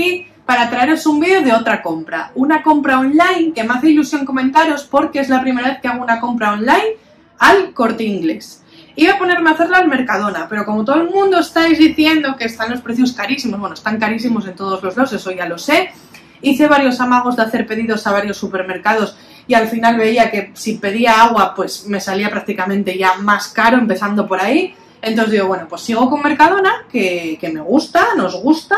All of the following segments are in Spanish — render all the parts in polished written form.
aquí para traeros un vídeo de otra compra. Una compra online que me hace ilusión comentaros porque es la primera vez que hago una compra online al Corte Inglés. Iba a ponerme a hacerla al Mercadona, pero como todo el mundo estáis diciendo que están los precios carísimos, bueno, están carísimos en todos los lados, eso ya lo sé. Hice varios amagos de hacer pedidos a varios supermercados y al final veía que si pedía agua pues me salía prácticamente ya más caro, empezando por ahí. Entonces digo, bueno, pues sigo con Mercadona, que me gusta, nos gusta,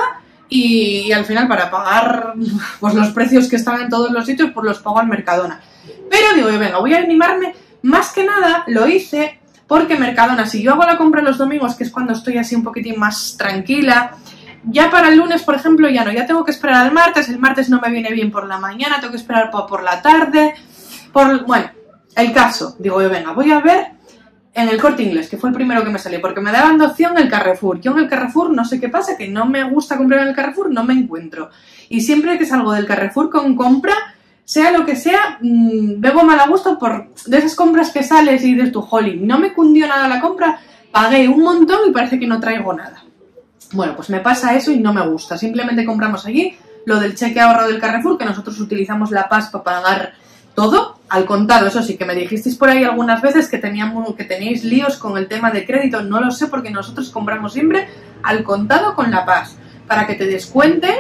y al final para pagar pues los precios que están en todos los sitios, pues los pago al Mercadona. Pero digo, venga, voy a animarme. Más que nada lo hice porque Mercadona, si yo hago la compra los domingos, que es cuando estoy así un poquitín más tranquila, ya para el lunes, por ejemplo, ya no, ya tengo que esperar al martes, el martes no me viene bien por la mañana, tengo que esperar por la tarde, bueno, el caso, digo yo, venga, voy a ver en el Corte Inglés, que fue el primero que me salió, porque me daban de opción el Carrefour. Yo en el Carrefour no sé qué pasa, que no me gusta comprar en el Carrefour, no me encuentro. Y siempre que salgo del Carrefour con compra, sea lo que sea, bebo mal a gusto de esas compras que sales y dices tú, jolly, no me cundió nada la compra, pagué un montón y parece que no traigo nada. Bueno, pues me pasa eso y no me gusta. Simplemente compramos allí lo del cheque ahorro del Carrefour, que nosotros utilizamos la PAS para pagar todo al contado. Eso sí, que me dijisteis por ahí algunas veces que teníais líos con el tema de crédito. No lo sé, porque nosotros compramos siempre al contado con la PAS, para que te descuenten.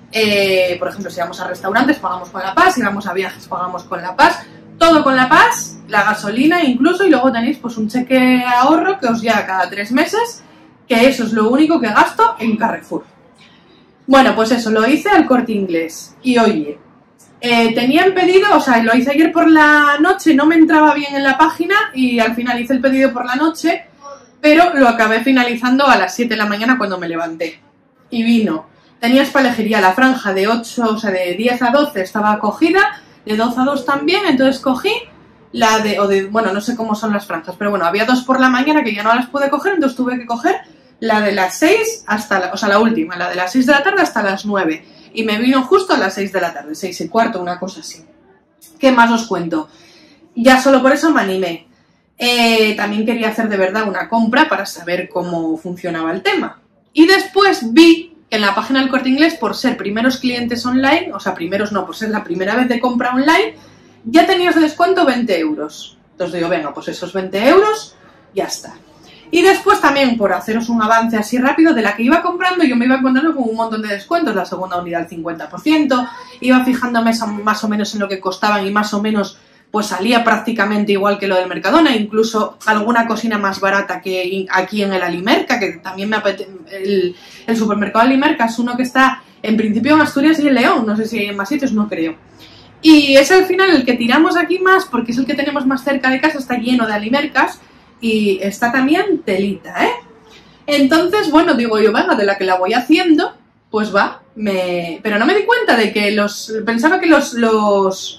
Por ejemplo, si vamos a restaurantes pagamos con la PAS, si vamos a viajes pagamos con la PAS, todo con la PAS, la gasolina incluso, y luego tenéis pues un cheque ahorro que os llega cada 3 meses, que eso es lo único que gasto en Carrefour. Bueno, pues eso, lo hice al Corte Inglés. Y oye, tenían pedido, o sea, lo hice ayer por la noche, no me entraba bien en la página y al final hice el pedido por la noche, pero lo acabé finalizando a las 7 de la mañana cuando me levanté. Y vino, tenías para elegir ya la franja de 8, o sea, de 10 a 12 estaba cogida, de 12 a 2 también, entonces cogí la bueno, no sé cómo son las franjas, pero bueno, había 2 por la mañana que ya no las pude coger, entonces tuve que coger la de las 6 hasta, o sea, la última, la de las 6 de la tarde hasta las 9. Y me vino justo a las 6 de la tarde, 6:15, una cosa así. ¿Qué más os cuento? Ya solo por eso me animé. También quería hacer de verdad una compra para saber cómo funcionaba el tema. Y después vi que en la página del Corte Inglés, por ser primeros clientes online, o sea, primeros no, por ser la primera vez de compra online, ya tenías de descuento 20 euros. Entonces digo, venga, pues esos 20 euros, ya está. Y después también, por haceros un avance así rápido, de la que iba comprando, yo me iba encontrando con un montón de descuentos, la segunda unidad al 50%, iba fijándome más o menos en lo que costaban y más o menos pues salía prácticamente igual que lo del Mercadona, incluso alguna cocina más barata que aquí en el Alimerca, que también me apetece. El supermercado Alimerca es uno que está en principio en Asturias y en León, no sé si hay en más sitios, no creo. Y es al final el que tiramos aquí más, porque es el que tenemos más cerca de casa, está lleno de Alimercas, y está también telita, ¿eh? Entonces, bueno, digo yo, venga, de la que la voy haciendo, pues va, pero no me di cuenta de que pensaba que los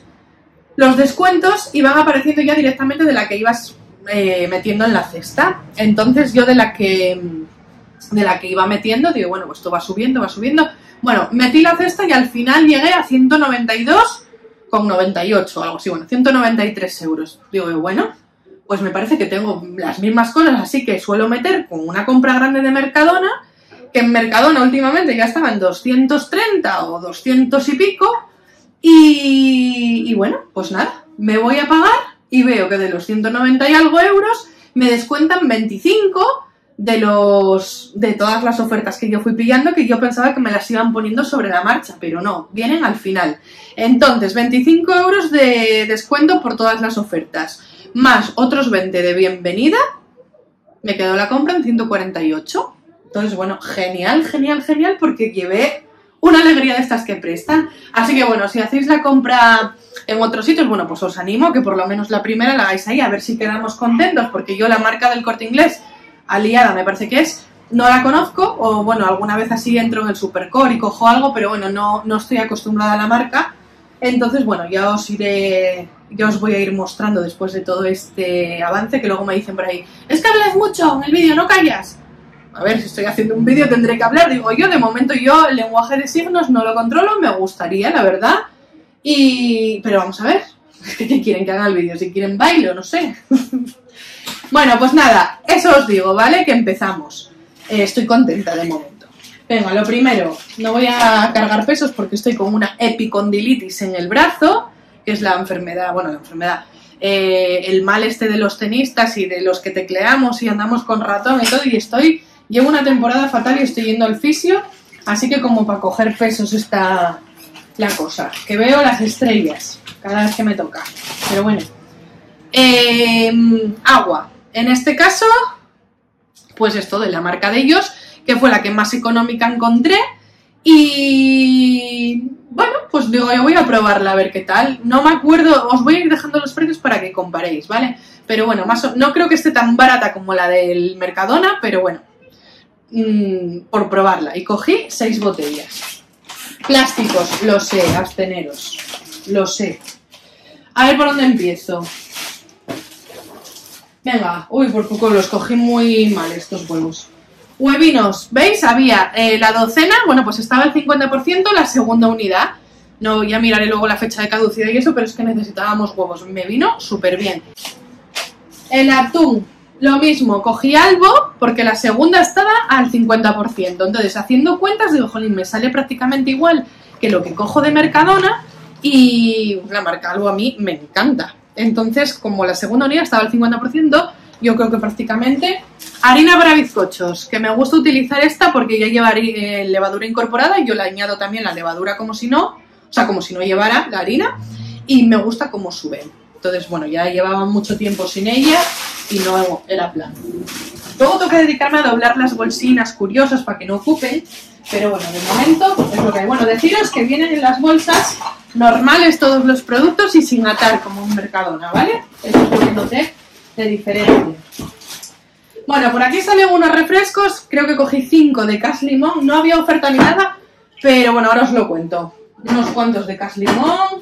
descuentos iban apareciendo ya directamente de la que ibas metiendo en la cesta. Entonces yo de la que iba metiendo, digo, bueno, pues esto va subiendo, va subiendo. Bueno, metí la cesta y al final llegué a 192,98 o algo así, bueno, 193 euros. Digo yo, bueno, pues me parece que tengo las mismas cosas, así que suelo meter con una compra grande de Mercadona, que en Mercadona últimamente ya estaba en 230 o 200 y pico, y bueno, pues nada, me voy a pagar y veo que de los 190 y algo euros me descuentan 25 de todas las ofertas que yo fui pillando, que yo pensaba que me las iban poniendo sobre la marcha, pero no, vienen al final. Entonces, 25 euros de descuento por todas las ofertas, más otros 20 de bienvenida, me quedó la compra en 148. Entonces, bueno, genial, genial, genial, porque llevé una alegría de estas que prestan. Así que bueno, si hacéis la compra en otros sitios, bueno, pues os animo que por lo menos la primera la hagáis ahí, a ver si quedamos contentos, porque yo la marca del Corte Inglés, Aliada me parece que es, no la conozco, o bueno, alguna vez así entro en el Supercore y cojo algo, pero bueno, no estoy acostumbrada a la marca. Entonces, bueno, ya os voy a ir mostrando después de todo este avance, que luego me dicen por ahí, es que hablas mucho en el vídeo, no callas. A ver, si estoy haciendo un vídeo tendré que hablar, digo yo, de momento yo el lenguaje de signos no lo controlo, me gustaría, la verdad, pero vamos a ver, ¿qué quieren que haga el vídeo? Si quieren bailo, no sé. Bueno, pues nada, eso os digo, ¿vale? Que empezamos. Estoy contenta de momento. Venga, lo primero, no voy a cargar pesos porque estoy con una epicondilitis en el brazo, que es la enfermedad, el mal este de los tenistas y de los que tecleamos y andamos con ratón y todo, y llevo una temporada fatal y estoy yendo al fisio, así que como para coger pesos está la cosa, que veo las estrellas cada vez que me toca, pero bueno. Agua, en este caso, pues esto de la marca de ellos, que fue la que más económica encontré, y bueno, pues digo, yo voy a probarla a ver qué tal. No me acuerdo, os voy a ir dejando los precios para que comparéis, ¿vale? Pero bueno, no creo que esté tan barata como la del Mercadona, pero bueno, por probarla. Y cogí 6 botellas. Plásticos, lo sé, absteneros, lo sé. A ver por dónde empiezo. Venga, uy, por poco los cogí muy mal estos huevos. Huevinos, ¿veis? Había la docena, bueno, pues estaba el 50%, la segunda unidad. No, ya miraré luego la fecha de caducidad y eso, pero es que necesitábamos huevos. Me vino súper bien. El atún, lo mismo, cogí algo porque la segunda estaba al 50%. Entonces, haciendo cuentas, digo, jolín, me sale prácticamente igual que lo que cojo de Mercadona y la marca Albo a mí me encanta. Entonces, como la segunda unidad estaba al 50%, yo creo que prácticamente... Harina para bizcochos, que me gusta utilizar esta porque ya lleva levadura incorporada y yo le añado también la levadura como si no llevara la harina, y me gusta cómo sube. Entonces, bueno, ya llevaba mucho tiempo sin ella y no era plan. Luego tengo que dedicarme a doblar las bolsinas curiosas para que no ocupen, pero bueno, de momento es lo que hay. Bueno, deciros que vienen en las bolsas normales todos los productos y sin atar como un Mercadona, ¿vale? Eso es lo que noté de diferencia. Bueno, por aquí salen unos refrescos, creo que cogí 5 de Cash Limón, no había oferta ni nada, pero bueno, ahora os lo cuento. Unos cuantos de Cash Limón.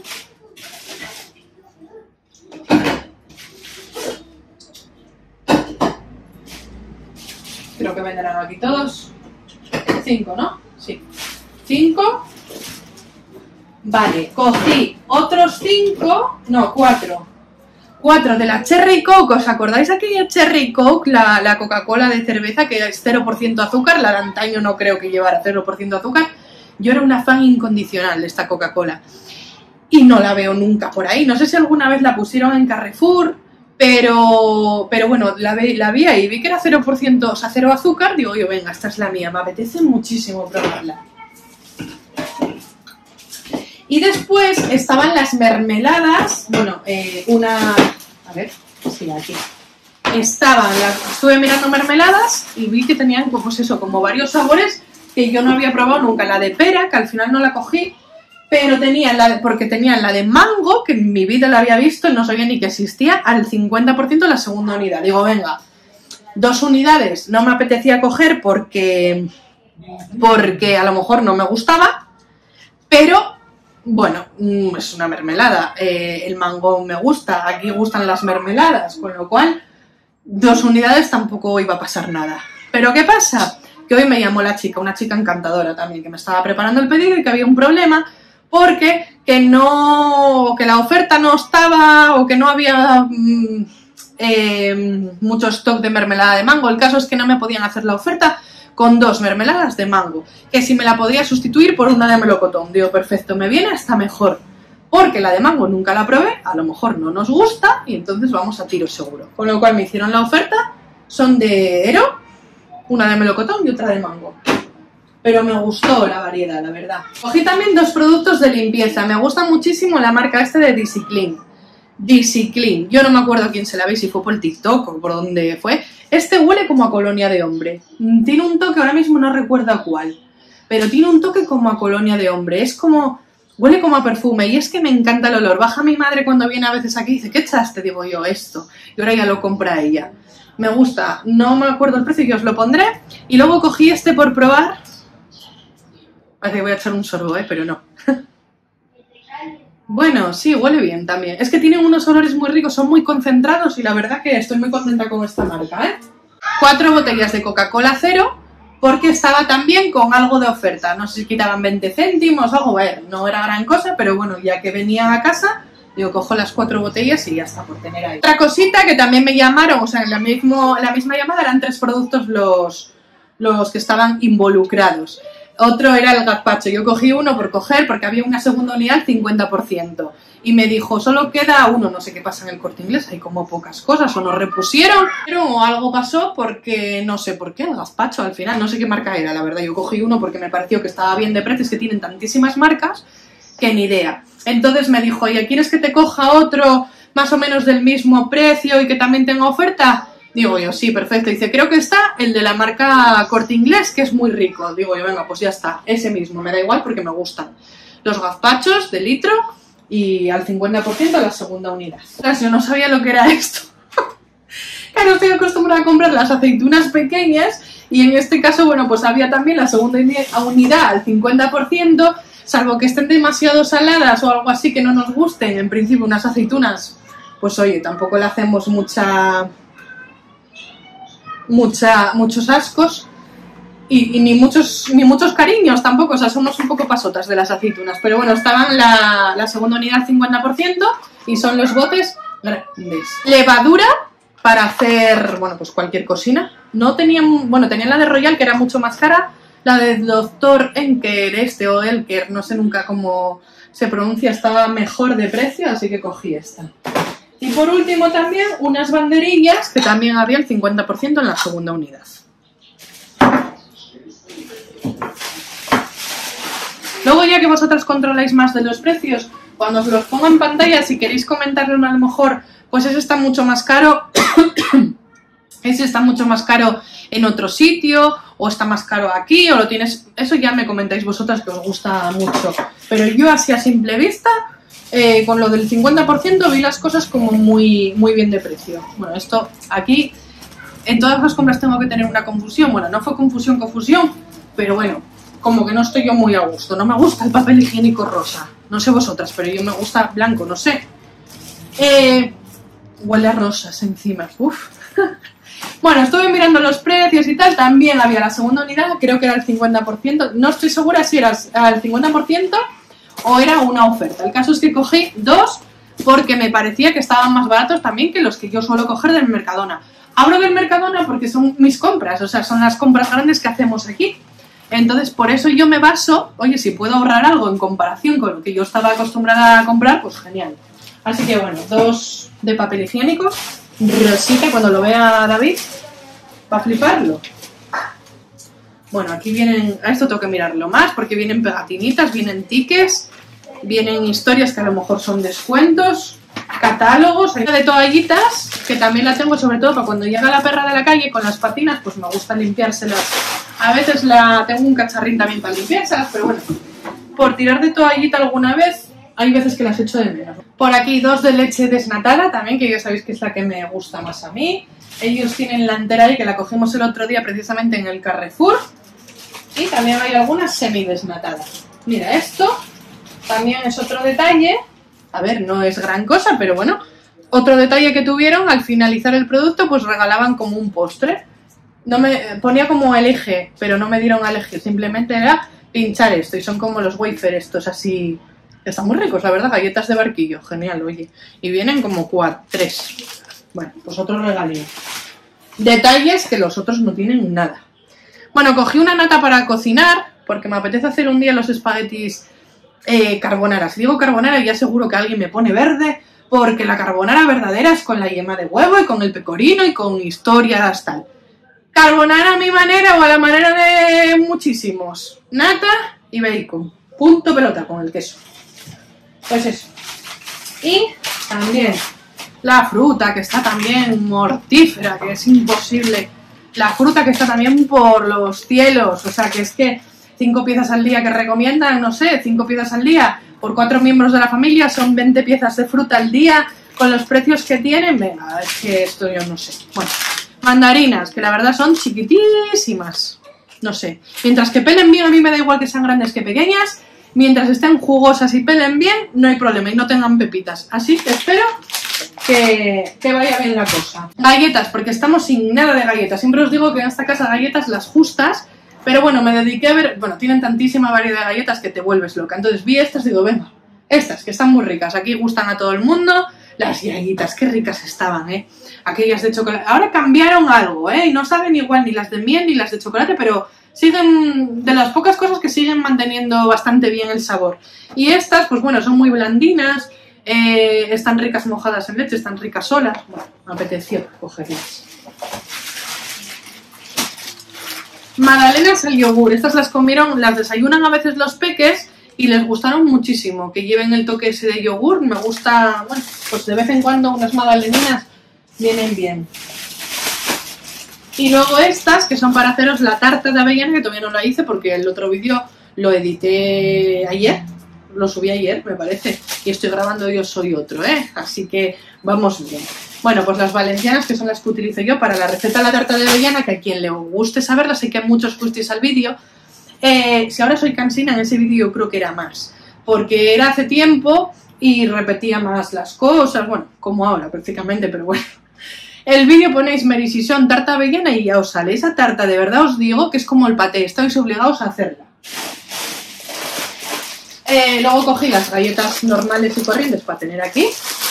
Creo que vendrán aquí todos. 5, ¿no? Sí. 5. Vale, cogí otros 5, no, 4. 4 de la Cherry Coke. ¿Os acordáis aquella Cherry Coke, la Coca-Cola de cerveza que es 0% azúcar? La de antaño no creo que llevara 0% azúcar. Yo era una fan incondicional de esta Coca-Cola y no la veo nunca por ahí. No sé si alguna vez la pusieron en Carrefour, pero bueno, la vi ahí, vi que era 0%, o sea, 0 azúcar. Digo yo, venga, esta es la mía, me apetece muchísimo probarla. Y después estaban las mermeladas, bueno, a ver, sí, aquí. Estuve mirando mermeladas y vi que tenían, pues eso, como varios sabores que yo no había probado nunca. La de pera, que al final no la cogí, pero porque tenían la de mango, que en mi vida la había visto y no sabía ni que existía, al 50% la segunda unidad. Digo, venga, 2 unidades no me apetecía coger porque a lo mejor no me gustaba, pero... bueno, es una mermelada, el mango me gusta, aquí gustan las mermeladas, con lo cual 2 unidades tampoco iba a pasar nada. Pero ¿qué pasa? Que hoy me llamó una chica encantadora también, que me estaba preparando el pedido y que había un problema porque que la oferta no estaba o que no había mucho stock de mermelada de mango. El caso es que no me podían hacer la oferta con 2 mermeladas de mango, que si me la podía sustituir por una de melocotón. Digo, perfecto, me viene hasta mejor, porque la de mango nunca la probé, a lo mejor no nos gusta, y entonces vamos a tiro seguro. Con lo cual me hicieron la oferta, son de Ero, una de melocotón y otra de mango. Pero me gustó la variedad, la verdad. Cogí también 2 productos de limpieza, me gusta muchísimo la marca de DisiClean. DisiClean, yo no me acuerdo a quién se la veis, si fue por el TikTok o por dónde fue. Este huele como a colonia de hombre. Tiene un toque, ahora mismo no recuerdo a cuál, pero tiene un toque como a colonia de hombre. Es como, huele como a perfume y es que me encanta el olor. Baja mi madre cuando viene a veces aquí y dice, ¿qué echaste? Digo yo, esto. Y ahora ya lo compra ella. Me gusta, no me acuerdo el precio, que os lo pondré. Y luego cogí este por probar. Parece que voy a echar un sorbo, pero no. Bueno, sí, huele bien también. Es que tienen unos olores muy ricos, son muy concentrados y la verdad que estoy muy contenta con esta marca, 4 botellas de Coca-Cola cero porque estaba también con algo de oferta. No sé si quitaban 20 céntimos o algo, no era gran cosa, pero bueno, ya que venía a casa, digo, cojo las 4 botellas y ya está, por tener ahí. Otra cosita que también me llamaron, o sea, en la misma llamada eran 3 productos los que estaban involucrados. Otro era el gazpacho. Yo cogí uno por coger porque había una segunda unidad al 50%. Y me dijo, solo queda uno. No sé qué pasa en el Corte Inglés, hay como pocas cosas. O nos repusieron, o algo pasó porque no sé por qué, el gazpacho al final. No sé qué marca era, la verdad. Yo cogí uno porque me pareció que estaba bien de precio. Es que tienen tantísimas marcas que ni idea. Entonces me dijo, oye, ¿quieres que te coja otro más o menos del mismo precio y que también tenga oferta? Digo yo, sí, perfecto. Dice, creo que está el de la marca Corte Inglés, que es muy rico. Digo yo, venga, pues ya está, ese mismo, me da igual porque me gustan. Los gazpachos de litro y al 50% la segunda unidad. Ostras, yo no sabía lo que era esto. Claro, estoy acostumbrada a comprar las aceitunas pequeñas y en este caso, bueno, pues había también la segunda unidad al 50%, salvo que estén demasiado saladas o algo así que no nos gusten. En principio, unas aceitunas, pues oye, tampoco le hacemos muchos ascos y ni muchos cariños tampoco, o sea, somos un poco pasotas de las aceitunas, pero bueno, estaban la segunda unidad 50% y son los botes grandes. Levadura para hacer, bueno, pues cualquier cocina. No tenían, bueno, tenían la de Royal que era mucho más cara, la de Dr. Enker, o Elker, no sé nunca cómo se pronuncia, estaba mejor de precio, así que cogí esta. Y por último también unas banderillas que también había el 50% en la segunda unidad. Luego ya que vosotros controláis más de los precios, cuando os los pongo en pantalla, si queréis comentarlo a lo mejor, pues ese está mucho más caro, ese está mucho más caro en otro sitio, o está más caro aquí, o lo tienes, eso ya me comentáis vosotras que os gusta mucho. Pero yo así a simple vista, con lo del 50% vi las cosas como muy bien de precio. Bueno, esto aquí, en todas las compras tengo que tener una confusión. Bueno, no fue confusión, pero bueno, como que no estoy yo muy a gusto. No me gusta el papel higiénico rosa. No sé vosotras, pero yo me gusta blanco, no sé. Huele a rosas encima. Uf. Bueno, estuve mirando los precios y tal. También había la segunda unidad, creo que era el 50%. No estoy segura si era el 50% o era una oferta. El caso es que cogí dos porque me parecía que estaban más baratos también que los que yo suelo coger del Mercadona. Hablo del Mercadona porque son mis compras, o sea, son las compras grandes que hacemos aquí. Entonces, por eso yo me baso, oye, si puedo ahorrar algo en comparación con lo que yo estaba acostumbrada a comprar, pues genial. Así que bueno, dos de papel higiénico, rosita, cuando lo vea David, va a fliparlo. Bueno, aquí vienen, a esto tengo que mirarlo más porque vienen pegatinitas, vienen tickets, vienen historias que a lo mejor son descuentos, catálogos, hay de toallitas que también la tengo sobre todo para cuando llega la perra de la calle con las patinas, pues me gusta limpiárselas. A veces tengo un cacharrín también para limpiárselas, pero bueno, por tirar de toallita alguna vez, hay veces que las echo de menos. Por aquí dos de leche desnatada también, que ya sabéis que es la que me gusta más a mí. Ellos tienen la entera ahí, que la cogimos el otro día precisamente en el Carrefour. Y también hay algunas semidesnatadas. Mira, esto también es otro detalle. A ver, no es gran cosa, pero bueno. Otro detalle que tuvieron, al finalizar el producto, pues regalaban como un postre. No me ponía como elige, pero no me dieron a elegir. Simplemente era pinchar esto. Y son como los wafer estos así. Están muy ricos, la verdad. Galletas de barquillo. Genial, oye. Y vienen como 3. Bueno, pues otro regalín. Detalles que los otros no tienen nada. Bueno, cogí una nata para cocinar, porque me apetece hacer un día los espaguetis carbonara. Si digo carbonara, ya seguro que alguien me pone verde, porque la carbonara verdadera es con la yema de huevo y con el pecorino y con historias tal. Carbonara a mi manera o a la manera de muchísimos. Nata y bacon. Punto pelota con el queso. Pues eso. Y también la fruta, que está también mortífera, que es imposible. La fruta que está también por los cielos. O sea, que es que 5 piezas al día que recomiendan, no sé, 5 piezas al día por 4 miembros de la familia, son 20 piezas de fruta al día, con los precios que tienen, venga, es que esto yo no sé. Bueno, mandarinas, que la verdad son chiquitísimas, no sé. Mientras que pelen bien, a mí me da igual que sean grandes que pequeñas, mientras estén jugosas y pelen bien, no hay problema y no tengan pepitas. Así que espero que vaya bien la cosa. Galletas, porque estamos sin nada de galletas. Siempre os digo que en esta casa galletas las justas. Pero bueno, me dediqué a ver, bueno, tienen tantísima variedad de galletas que te vuelves loca. Entonces vi estas y digo, venga, estas que están muy ricas, aquí gustan a todo el mundo. Las galletas, qué ricas estaban, aquellas de chocolate. Ahora cambiaron algo, y no saben igual ni las de miel ni las de chocolate, pero siguen, de las pocas cosas que siguen manteniendo bastante bien el sabor. Y estas, pues bueno, son muy blandinas, están ricas mojadas en leche, están ricas solas. Bueno, me apeteció cogerlas. Magdalenas al yogur, estas las comieron, las desayunan a veces los peques y les gustaron muchísimo, que lleven el toque ese de yogur. Me gusta, bueno, pues de vez en cuando unas magdaleninas vienen bien. Y luego estas, que son para haceros la tarta de avellana, que todavía no la hice porque el otro vídeo lo edité ayer, lo subí ayer, me parece, y estoy grabando yo soy otro, así que vamos bien. Bueno, pues las valencianas, que son las que utilizo yo para la receta de la tarta de avellana, que a quien le guste saberla, sé que muchos fuisteis al vídeo. Si ahora soy cansina, en ese vídeo yo creo que era más, porque era hace tiempo y repetía más las cosas, bueno, como ahora prácticamente, pero bueno. El vídeo ponéis Mary Sison tarta avellana y ya os sale. Esa tarta, de verdad os digo que es como el paté, estáis obligados a hacerla. Luego cogí las galletas normales y corrientes para tener aquí.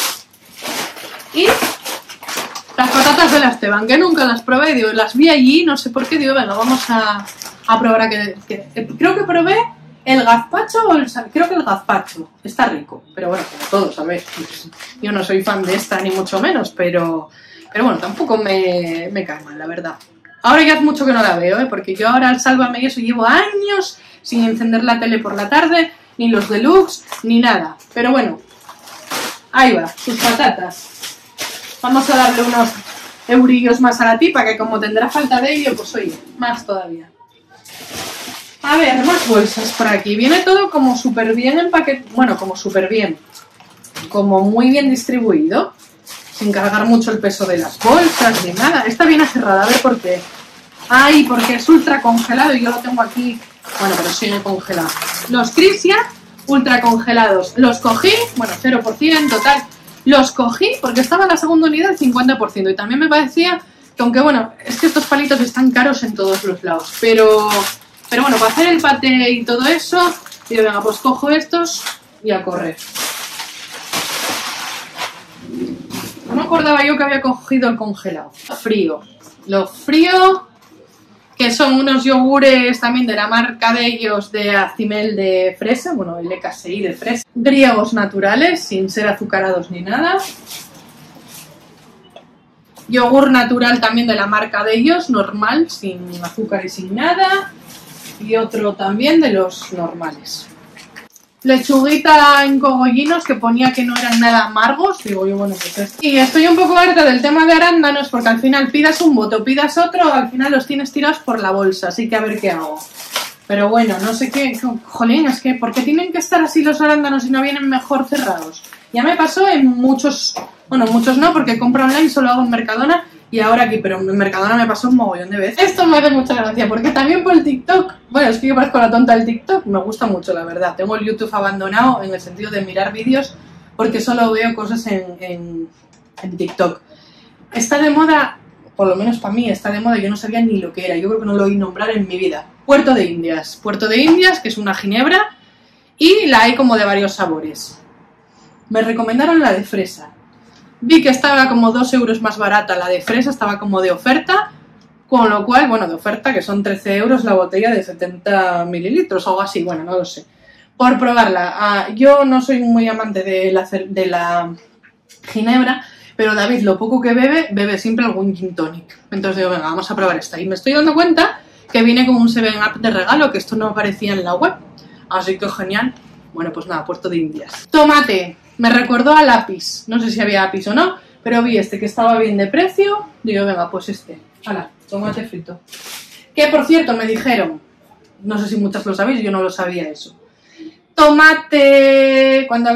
Y las patatas de la Esteban, que nunca las probé, digo, las vi allí, no sé por qué, digo, venga, vamos a probar a creo que probé el gazpacho o creo que el gazpacho, está rico, pero bueno, como todo, ¿sabéis? Yo no soy fan de esta ni mucho menos, pero bueno, tampoco me cae mal, la verdad. Ahora ya hace mucho que no la veo, porque yo ahora al Sálvame y eso llevo años sin encender la tele por la tarde, ni los deluxe, ni nada. Pero bueno, ahí va, sus patatas. Vamos a darle unos eurillos más a la tipa, que como tendrá falta de ello, pues oye, más todavía. A ver, más bolsas por aquí. Viene todo como súper bien empaquetado, bueno, como súper bien, como muy bien distribuido, sin cargar mucho el peso de las bolsas ni nada. Esta viene cerrada, a ver por qué. Ay, porque es ultra congelado y yo lo tengo aquí. Bueno, pero sigue congelado. Los Crisia ultra congelados. Los cogí, bueno, 0%, total. Los cogí porque estaba en la segunda unidad el 50%. Y también me parecía que, aunque bueno, es que estos palitos están caros en todos los lados. Pero bueno, para hacer el paté y todo eso, digo, venga, pues cojo estos y a correr. No me acordaba yo que había cogido el congelado. Frío. Lo frío, que son unos yogures también de la marca de ellos de Acimel de fresa, bueno, el EKSI de fresa. Griegos naturales, sin ser azucarados ni nada. Yogur natural también de la marca de ellos, normal, sin azúcar y sin nada. Y otro también de los normales. Lechuguita en cogollinos, que ponía que no eran nada amargos. Digo yo, bueno, pues esto. Y estoy un poco harta del tema de arándanos, porque al final pidas un bote o pidas otro, al final los tienes tirados por la bolsa, así que a ver qué hago. Pero bueno, no sé qué, jolín, es que ¿por qué tienen que estar así los arándanos y no vienen mejor cerrados? Ya me pasó en muchos, bueno, muchos no, porque compro online, solo hago en Mercadona y ahora aquí, pero en Mercadona me pasó un mogollón de veces. Esto me hace mucha gracia, porque también por el TikTok, bueno, es que yo parezco la tonta del TikTok, me gusta mucho, la verdad. Tengo el YouTube abandonado en el sentido de mirar vídeos, porque solo veo cosas en TikTok. Está de moda, por lo menos para mí, está de moda, yo no sabía ni lo que era, yo creo que no lo oí nombrar en mi vida. Puerto de Indias, que es una ginebra, y la hay como de varios sabores. Me recomendaron la de fresa. Vi que estaba como 2 euros más barata la de fresa, estaba como de oferta, con lo cual, bueno, de oferta, que son 13 euros la botella de 70 mililitros o algo así, bueno, no lo sé. Por probarla, yo no soy muy amante de la ginebra, pero David, lo poco que bebe siempre algún gin tonic. Entonces digo, venga, vamos a probar esta. Y me estoy dando cuenta que viene con un 7-Up de regalo, que esto no aparecía en la web. Así que genial. Bueno, pues nada, Puerto de Indias. Tomate. Me recordó al Apis, no sé si había Apis o no, pero vi este que estaba bien de precio, digo, venga, pues este, hala, tomate frito. Que por cierto me dijeron, no sé si muchas lo sabéis, yo no lo sabía eso. Tomate, cuando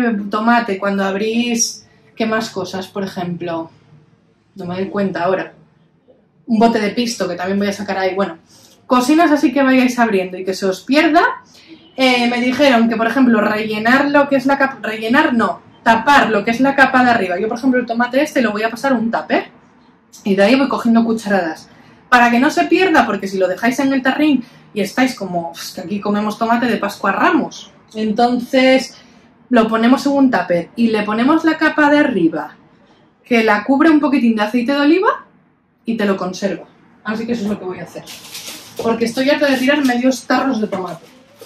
abrís, ¿qué más cosas? Por ejemplo, no me doy cuenta ahora, un bote de pisto que también voy a sacar ahí, bueno, cocinas así que vayáis abriendo y que se os pierda. Me dijeron que, por ejemplo, rellenar lo que es la capa... Rellenar no, tapar lo que es la capa de arriba. Yo, por ejemplo, el tomate este lo voy a pasar un tupper y de ahí voy cogiendo cucharadas. Para que no se pierda, porque si lo dejáis en el tarrín y estáis como... Pues, que aquí comemos tomate de Pascua a Ramos. Entonces, lo ponemos en un tupper y le ponemos la capa de arriba que la cubre un poquitín de aceite de oliva y te lo conserva. Así que eso es lo que voy a hacer. porque estoy harta de tirar medios tarros de tomate.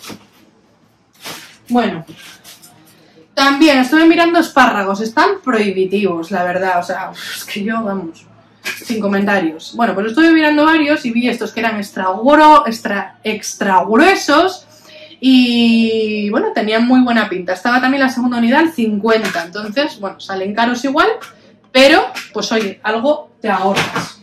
Bueno, también estuve mirando espárragos, están prohibitivos, la verdad, o sea, es que yo, vamos, sin comentarios. Bueno, pues estuve mirando varios y vi estos que eran extra gruesos y, bueno, tenían muy buena pinta. Estaba también la segunda unidad al 50, entonces, bueno, salen caros igual, pero, pues oye, algo te ahorras.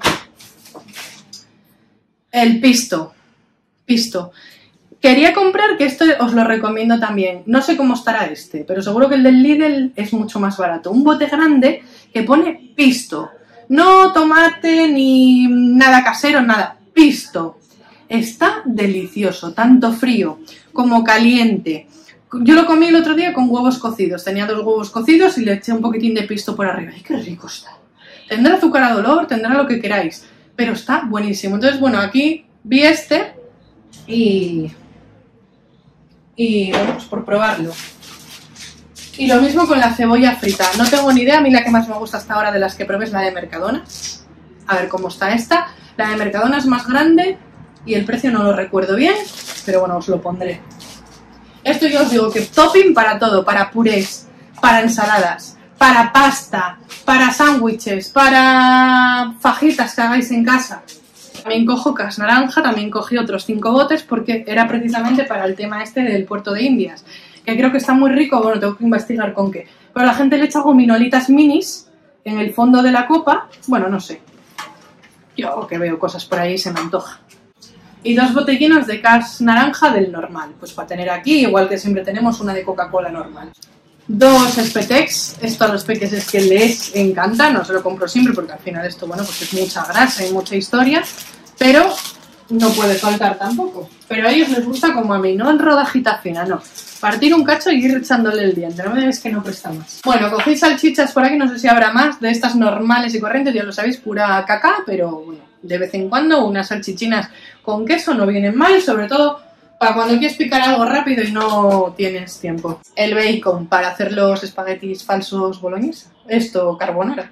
El pisto. Quería comprar, que esto os lo recomiendo también, no sé cómo estará este, pero seguro que el del Lidl es mucho más barato. Un bote grande que pone pisto, no tomate ni nada casero, nada, pisto. Está delicioso, tanto frío como caliente. Yo lo comí el otro día con huevos cocidos, tenía 2 huevos cocidos y le eché un poquitín de pisto por arriba. ¡Ay, qué rico está! Tendrá azúcar a dolor, tendrá lo que queráis, pero está buenísimo. Entonces, bueno, aquí vi este y bueno, pues por probarlo. Y lo mismo con la cebolla frita. No tengo ni idea, a mí la que más me gusta hasta ahora de las que probé es la de Mercadona. A ver cómo está esta. La de Mercadona es más grande y el precio no lo recuerdo bien, pero bueno, os lo pondré. Esto yo os digo que topping para todo, para purés, para ensaladas, para pasta, para sándwiches, para fajitas que hagáis en casa. También cojo cas naranja, también cogí otros 5 botes porque era precisamente para el tema este del puerto de Indias, que creo que está muy rico, bueno, tengo que investigar con qué. Pero la gente le echa gominolitas minis en el fondo de la copa, bueno, no sé. Yo que veo cosas por ahí se me antoja. Y 2 botellinas de cas naranja del normal, pues para tener aquí, igual que siempre tenemos una de Coca-Cola normal. 2 Spetex, esto a los peques es que les encanta, no se lo compro siempre porque al final esto, bueno, pues es mucha grasa y mucha historia, pero no puede faltar tampoco. Pero a ellos les gusta como a mí, no en rodajita fina, no. Partir un cacho y ir echándole el diente, no me digáis que no presta más. Bueno, cogí salchichas por aquí, no sé si habrá más, de estas normales y corrientes, ya lo sabéis, pura caca, pero bueno, de vez en cuando unas salchichinas con queso no vienen mal, sobre todo para cuando quieres picar algo rápido y no tienes tiempo. El bacon para hacer los espaguetis falsos boloñesa. Esto, carbonara.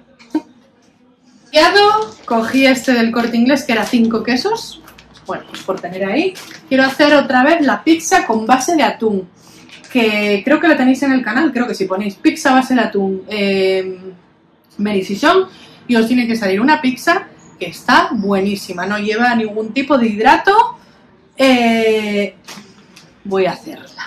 Cogí este del Corte Inglés que era 5 quesos. Bueno, pues por tener ahí. Quiero hacer otra vez la pizza con base de atún. Que creo que la tenéis en el canal. Creo que si ponéis pizza base de atún Mary Sison y os tiene que salir una pizza que está buenísima. No lleva ningún tipo de hidrato. Voy a hacerla.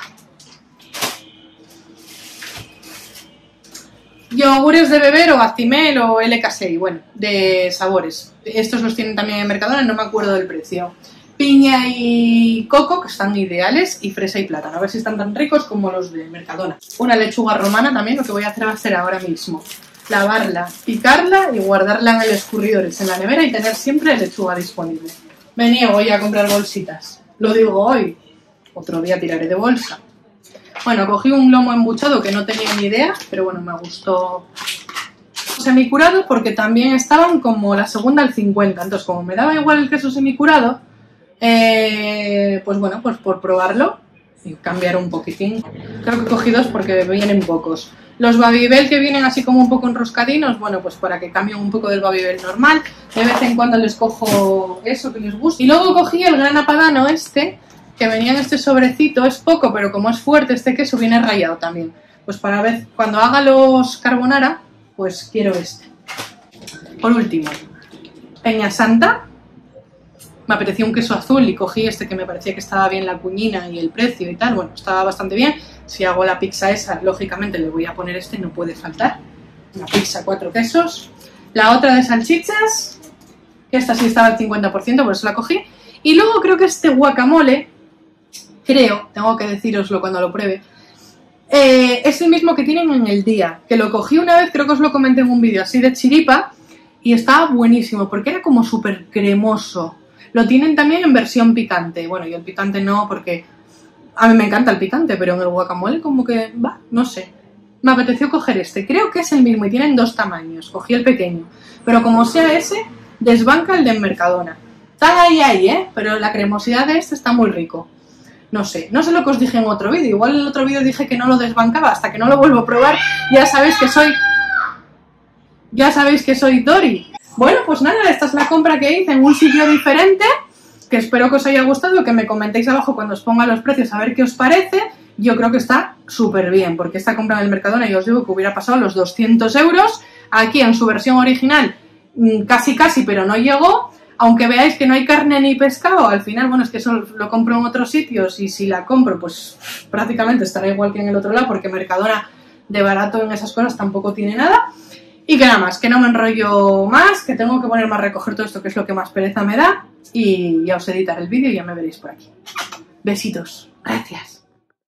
Yogures de beber o Actimel o LK6, bueno, de sabores. Estos los tienen también en Mercadona, no me acuerdo del precio. Piña y coco, que están ideales, y fresa y plátano. A ver si están tan ricos como los de Mercadona. Una lechuga romana también, lo que voy a hacer va a ser ahora mismo. Lavarla, picarla y guardarla en el escurridor, en la nevera y tener siempre lechuga disponible. Me niego ya a comprar bolsitas. Lo digo hoy, otro día tiraré de bolsa. Bueno, cogí un lomo embuchado que no tenía ni idea, pero bueno, me gustó semicurado porque también estaban como la segunda al 50. Entonces, como me daba igual el queso semicurado, pues bueno, pues por probarlo y cambiar un poquitín. Creo que cogí 2 porque vienen pocos. Los Babybel que vienen así como un poco enroscadinos, bueno, pues para que cambien un poco del Babybel normal. De vez en cuando les cojo eso que les gusta. Y luego cogí el Grana Padano este, que venía en este sobrecito. Es poco, pero como es fuerte este queso, viene rallado también. Pues para ver, cuando haga los carbonara, pues quiero este. Por último, Peña Santa. Me apeteció un queso azul y cogí este que me parecía que estaba bien la cuñina y el precio y tal. Bueno, estaba bastante bien. Si hago la pizza esa, lógicamente le voy a poner este, no puede faltar. Una pizza 4 quesos. La otra de salchichas, que esta sí estaba al 50%, por eso la cogí. Y luego creo que este guacamole, tengo que decíroslo cuando lo pruebe, es el mismo que tienen en el día. Que lo cogí una vez, creo que os lo comenté en un vídeo así de chiripa, y estaba buenísimo, porque era como súper cremoso. Lo tienen también en versión picante. Bueno, yo el picante no, porque a mí me encanta el picante, pero en el guacamole como que va, no sé. Me apeteció coger este. Creo que es el mismo y tienen 2 tamaños. Cogí el pequeño. Pero como sea ese, desbanca el de Mercadona. Está ahí, pero la cremosidad de este está muy rico. No sé lo que os dije en otro vídeo. Igual en el otro vídeo dije que no lo desbancaba. Hasta que no lo vuelvo a probar, ya sabéis que soy Dori. Bueno, pues nada, esta es la compra que hice en un sitio diferente que espero que os haya gustado, que me comentéis abajo cuando os ponga los precios a ver qué os parece. Yo creo que está súper bien, porque esta compra en el Mercadona, yo os digo que hubiera pasado los 200 euros. Aquí en su versión original casi, pero no llegó. Aunque veáis que no hay carne ni pescado, al final, bueno, es que eso lo compro en otros sitios y si la compro, pues prácticamente estará igual que en el otro lado, porque Mercadona de barato en esas cosas tampoco tiene nada. Y que nada más, que no me enrollo más, que tengo que ponerme a recoger todo esto, que es lo que más pereza me da, y ya os editaré el vídeo y ya me veréis por aquí. Besitos. Gracias.